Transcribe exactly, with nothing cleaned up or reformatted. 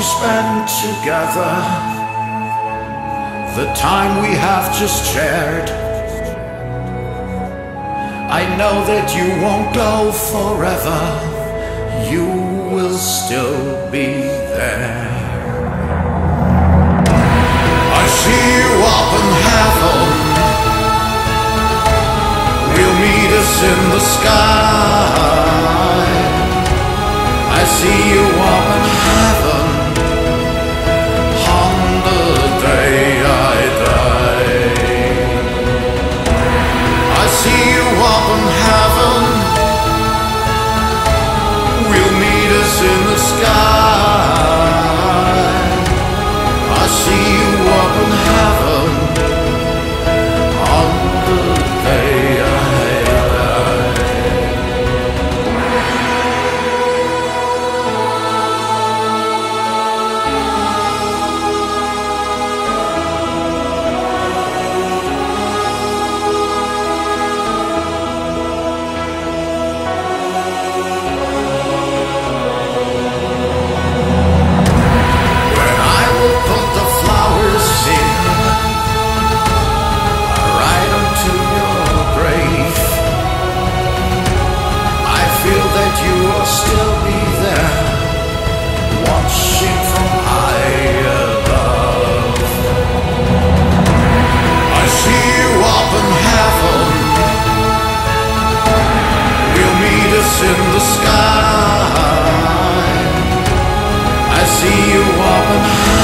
spent together, the time we have just shared. I know that you won't go forever, you will still be there. I see you up in heaven, we'll meet us in the sky. I see you up in heaven, on the day I die. I see you up in heaven, we'll meet us in the sky. I see you up in heaven, on the day I die. Still be there, watching from high above. I see you up in heaven, we'll meet us in the sky. I see you up in heaven.